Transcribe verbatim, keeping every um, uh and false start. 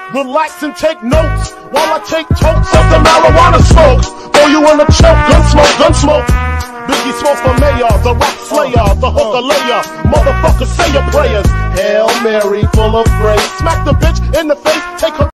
Relax and take notes while I take totes of the marijuana smokes. Throw you in a choke, gun smoke, gun smoke. Biggie Smalls for mayor, the rock slayer, the hooker layer. Motherfucker, say your prayers. Hail Mary, full of grace. Smack the bitch in the face, take her